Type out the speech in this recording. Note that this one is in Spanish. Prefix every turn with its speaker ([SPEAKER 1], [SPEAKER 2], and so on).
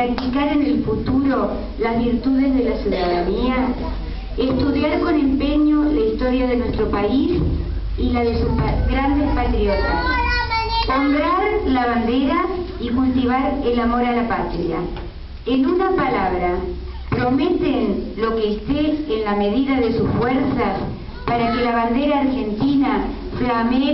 [SPEAKER 1] practicar en el futuro las virtudes de la ciudadanía, estudiar con empeño la historia de nuestro país y la de sus grandes patriotas, honrar la bandera y cultivar el amor a la patria. En una palabra, prometen lo que esté en la medida de sus fuerzas para que la bandera argentina flamee